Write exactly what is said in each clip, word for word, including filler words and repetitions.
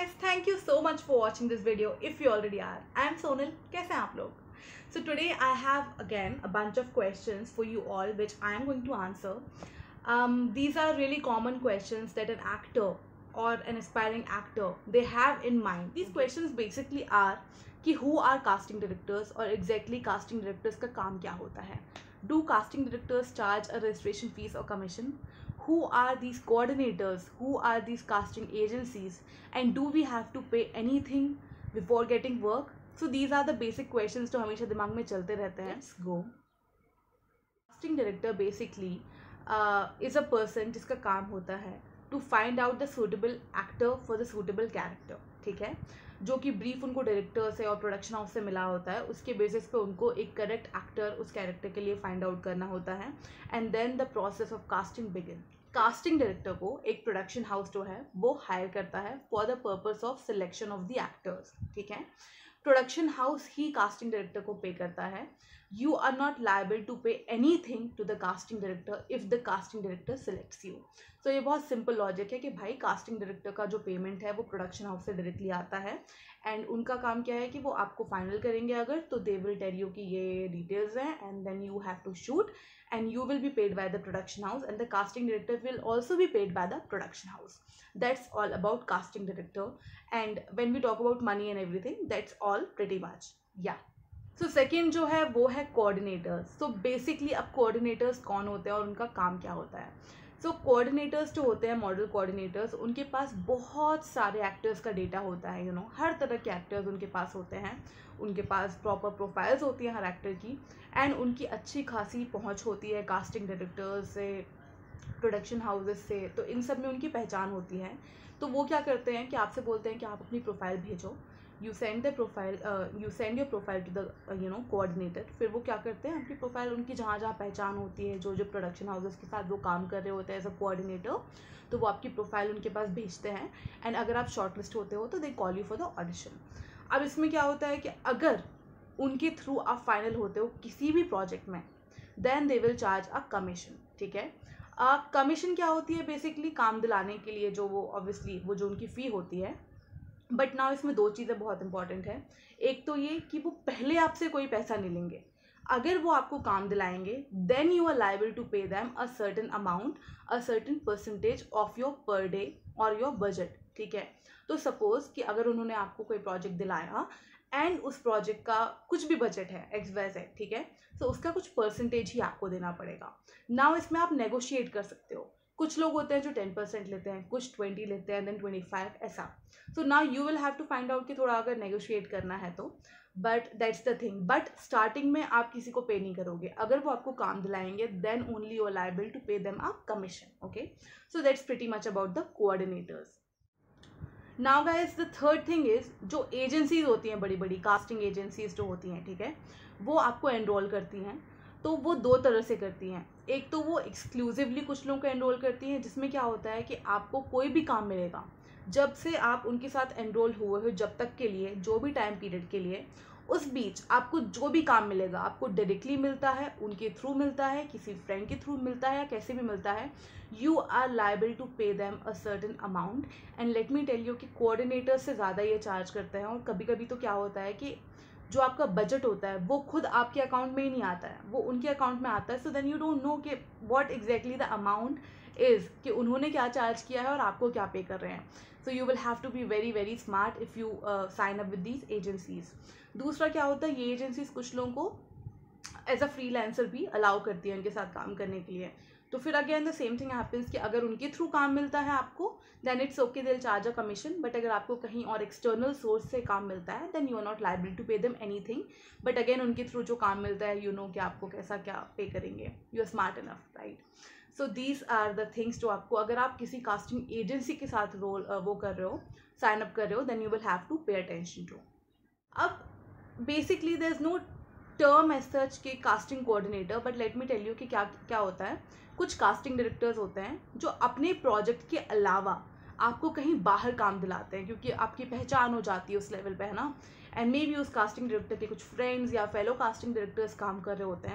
guys, thank you so much for watching this video if you already are. I am Sonal. कैसे हैं आप लोग? So today I have again a bunch of questions for you all which I am going to answer. Um, these are really common questions that an actor or an aspiring actor they have in mind. These questions basically are कि who are casting directors और exactly casting directors का काम क्या होता है? Do casting directors charge a registration fees or commission? Who are these coordinators? Who are these casting agencies? And do we have to pay anything before getting work? So these are the basic questions जो हमेशा दिमाग में चलते रहते हैं. Let's go. Casting director basically uh, is a person जिसका काम होता है to find out the suitable actor for the suitable character. ठीक है, जो कि ब्रीफ उनको डायरेक्टर से और प्रोडक्शन हाउस से मिला होता है, उसके बेसिस पे उनको एक करेक्ट एक्टर उस कैरेक्टर के लिए फाइंड आउट करना होता है and then the process of casting begin. Casting director को एक प्रोडक्शन हाउस जो है वो हायर करता है for the purpose of selection of the actors. ठीक है, प्रोडक्शन हाउस ही कास्टिंग डायरेक्टर को पे करता है. You are not liable to pay anything to the casting director if the casting director selects you. तो ये बहुत simple logic है कि भाई कास्टिंग डायरेक्टर का जो पेमेंट है वो प्रोडक्शन हाउस से डायरेक्टली आता है एंड उनका काम क्या है कि वो आपको फाइनल करेंगे अगर तो दे विल टेल यू कि ये डिटेल्स हैं and then you have to shoot and you will be paid by the production house and the casting director will also be paid by the production house. That's all about casting director, and when we talk about money and everything, that's all pretty much. Yeah. So second जो है वो है coordinators. So basically अब coordinators कौन होते हैं और उनका काम क्या होता है? So coordinators जो होते हैं मॉडल coordinators, उनके पास बहुत सारे एक्टर्स का डेटा होता है. यू नो हर तरह के एक्टर्स उनके पास होते हैं, उनके पास प्रॉपर प्रोफाइल्स होती हैं हर एक्टर की एंड उनकी अच्छी खासी पहुंच होती है कास्टिंग डायरेक्टर्स से, प्रोडक्शन हाउसेस से. तो इन सब में उनकी पहचान होती है. तो वो क्या करते हैं कि आपसे बोलते हैं कि आप अपनी प्रोफाइल भेजो. You send the profile you send your profile to the you know coordinator. फिर वो क्या करते हैं, आपकी प्रोफाइल उनकी जहाँ जहाँ पहचान होती है, जो जो प्रोडक्शन हाउसेस के साथ वो काम कर रहे होते हैं एज अ कोऑर्डिनेटर, तो वो आपकी प्रोफाइल उनके पास भेजते हैं एंड अगर आप शॉर्ट लिस्ट होते हो तो they call you for the audition. अब इसमें क्या होता है कि अगर उनके थ्रू आप फाइनल होते हो किसी भी प्रोजेक्ट में then they will charge a commission. ठीक है, कमीशन क्या होती है? बेसिकली काम दिलाने के लिए जो वो ऑब्वियसली वो जो उनकी फ़ी होती है. बट नाउ इसमें दो चीज़ें बहुत इंपॉर्टेंट है. एक तो ये कि वो पहले आपसे कोई पैसा नहीं लेंगे. अगर वो आपको काम दिलाएंगे then you are liable to pay them a certain amount, a certain percentage of your per day और योर बजट. ठीक है, तो सपोज़ कि अगर उन्होंने आपको कोई प्रोजेक्ट दिलाया एंड उस प्रोजेक्ट का कुछ भी बजट है एक्स वाई जेड, ठीक है, तो उसका कुछ परसेंटेज ही आपको देना पड़ेगा. नाउ इसमें आप नेगोशिएट कर सकते हो. कुछ लोग होते हैं जो टेन परसेंट लेते हैं, कुछ ट्वेंटी लेते हैं, देन ट्वेंटी फाइव, ऐसा. So now you will have to find out कि थोड़ा अगर नेगोशिएट करना है तो. But that's the thing. But starting में आप किसी को पे नहीं करोगे. अगर वो आपको काम दिलाएंगे then only you are liable to pay them a commission. Okay, so that's pretty much about the coordinators. Now guys the third thing is जो एजेंसीज होती हैं, बड़ी बड़ी कास्टिंग एजेंसीज जो होती हैं, ठीक है, वो आपको एनरोल करती हैं. तो वो दो तरह से करती हैं. एक तो वो एक्सक्लूसिवली कुछ लोगों को एनरोल करती हैं जिसमें क्या होता है कि आपको कोई भी काम मिलेगा जब से आप उनके साथ एनरोल हुए हो जब तक के लिए, जो भी टाइम पीरियड के लिए, उस बीच आपको जो भी काम मिलेगा आपको डायरेक्टली मिलता है, उनके थ्रू मिलता है, किसी फ्रेंड के थ्रू मिलता है या कैसे भी मिलता है, you are liable to pay them a certain amount. And let me tell you कि कोऑर्डिनेटर से ज़्यादा ये चार्ज करते हैं. और कभी कभी तो क्या होता है कि जो आपका बजट होता है वो खुद आपके अकाउंट में ही नहीं आता है, वो उनके अकाउंट में आता है. So then you don't know कि what exactly the amount is, कि उन्होंने क्या चार्ज किया है और आपको क्या पे कर रहे हैं. So you will have to be very very smart if you sign up with these agencies. दूसरा क्या होता है, ये एजेंसीज कुछ लोगों को एज अ फ्रीलांसर भी अलाउ करती है उनके साथ काम करने के लिए. तो फिर again the same thing happens कि अगर उनके थ्रू काम मिलता है आपको then it's okay, they will charge a commission. But अगर आपको कहीं और एक्सटर्नल सोर्स से काम मिलता है then you are not liable to pay them anything. But again उनके थ्रू जो काम मिलता है यू नो कि आपको कैसा क्या पे करेंगे. You are smart enough, right. So these are the things जो आपको, अगर आप किसी कास्टिंग एजेंसी के साथ रोल वो कर रहे हो, साइन अप कर रहे हो, then you will have to pay attention to. अब basically there is no term as such के casting coordinator, but let me tell you कि क्या क्या होता है. कुछ कास्टिंग डायरेक्टर्स होते हैं जो अपने प्रोजेक्ट के अलावा आपको कहीं बाहर काम दिलाते हैं क्योंकि आपकी पहचान हो जाती है उस लेवल पे, है ना. एंड मे बी उस कास्टिंग डायरेक्टर के कुछ फ्रेंड्स या फेलो कास्टिंग डायरेक्टर्स काम कर रहे होते हैं.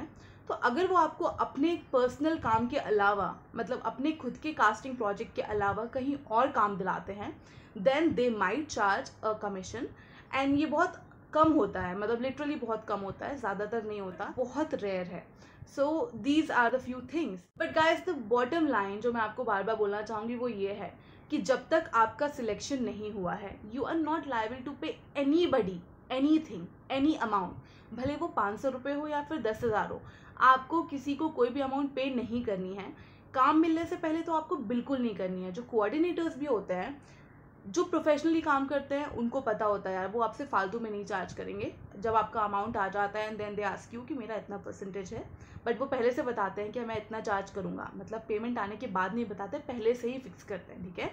तो अगर वो आपको अपने पर्सनल काम के अलावा, मतलब अपने खुद के कास्टिंग प्रोजेक्ट के अलावा कहीं और काम दिलाते हैं, then they might charge a commission. And ये बहुत कम होता है, मतलब लिटरली बहुत कम होता है, ज़्यादातर नहीं होता, बहुत रेयर है। So these are the few things. But guys the bottom line जो मैं आपको बार बार बोलना चाहूँगी वो ये है कि जब तक आपका सिलेक्शन नहीं हुआ है, you are not liable to pay anybody anything, any amount, भले वो पाँच सौ रुपये हो या फिर दस हज़ार हो। आपको किसी को कोई भी अमाउंट पे नहीं करनी है। काम मिलने से पहले तो आपको बिल्कुल नहीं करनी है। जो कोऑर्डिनेटर्स भी होते हैं, जो प्रोफेशनली काम करते हैं, उनको पता होता है यार वो आपसे फालतू में नहीं चार्ज करेंगे। जब आपका अमाउंट आ जाता है and then they ask you कि मेरा इतना परसेंटेज है, बट वो पहले से बताते हैं कि मैं इतना चार्ज करूँगा, मतलब पेमेंट आने के बाद नहीं बताते, पहले से ही फिक्स करते हैं, ठीक है।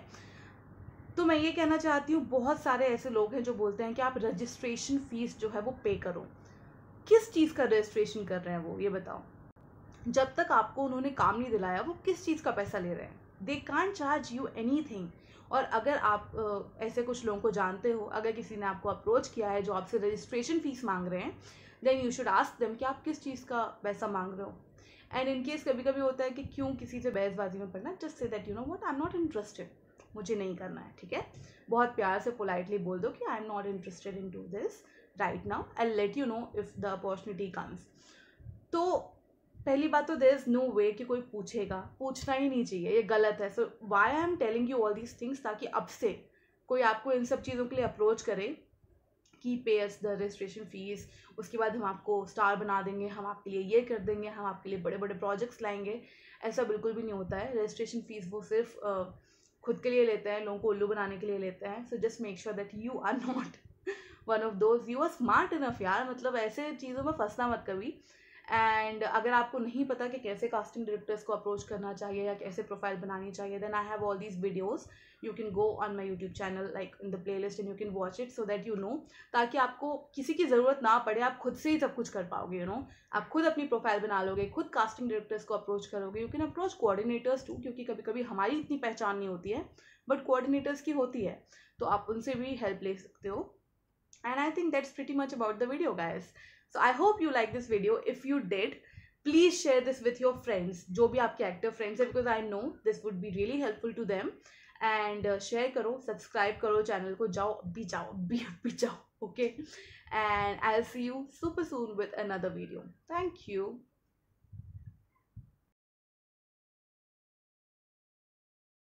तो मैं ये कहना चाहती हूँ, बहुत सारे ऐसे लोग हैं जो बोलते हैं कि आप रजिस्ट्रेशन फीस जो है वो पे करो। किस चीज़ का रजिस्ट्रेशन कर रहे हैं वो, ये बताओ। जब तक आपको उन्होंने काम नहीं दिलाया वो किस चीज़ का पैसा ले रहे हैं? They can't charge you anything. और अगर आप uh, ऐसे कुछ लोगों को जानते हो, अगर किसी ने आपको अप्रोच किया है जो आपसे रजिस्ट्रेशन फीस मांग रहे हैं, then you should ask them कि आप किस चीज़ का पैसा मांग रहे हो। एंड इन केस कभी कभी होता है कि क्यों किसी से बहसबाजी में पड़ना, just say that you know what, I am not interested, मुझे नहीं करना है, ठीक है। बहुत प्यार से पोलाइटली बोल दो कि I am not interested in do this right now, I let you know if the opportunity comes. तो पहली बात तो देयर इज नो वे कि कोई पूछेगा, पूछना ही नहीं चाहिए, ये गलत है। So why I am telling you all these things, ताकि अब से कोई आपको इन सब चीज़ों के लिए अप्रोच करे कि पे अस द रजिस्ट्रेशन फीस, उसके बाद हम आपको स्टार बना देंगे, हम आपके लिए ये कर देंगे, हम आपके लिए बड़े बड़े प्रोजेक्ट्स लाएंगे, ऐसा बिल्कुल भी नहीं होता है। रजिस्ट्रेशन फीस वो सिर्फ uh, खुद के लिए लेते हैं, लोगों को उल्लू बनाने के लिए लेते हैं। So just make sure that you are not one of those, you are smart enough यार, मतलब ऐसे चीज़ों में फंसना मत कभी। एंड अगर आपको नहीं पता कि कैसे कास्टिंग डायरेक्टर्स को अप्रोच करना चाहिए या कैसे प्रोफाइल बनानी चाहिए, then I have all these videos, you can go on my YouTube channel like in the playlist and you can watch it so that you know, ताकि आपको किसी की ज़रूरत ना पड़े, आप खुद से ही सब कुछ कर पाओगे, यू नो। आप खुद अपनी प्रोफाइल बना लोगे, खुद कास्टिंग डायरेक्टर्स को अप्रोच करोगे। You can approach coordinators too, क्योंकि कभी कभी हमारी इतनी पहचान नहीं होती है बट कोऑर्डिनेटर्स की होती है, तो आप उनसे भी हेल्प ले सकते हो। And I think that's pretty much about the video, guys. So I hope you like this video. If you did, please share this with your friends, जो भी आपके active friends है, because I know this would be really helpful to them. And uh, share करो, subscribe करो channel को, जाओ अभी जाओ अभी अभी जाओ, okay? And I'll see you super soon with another video. Thank you.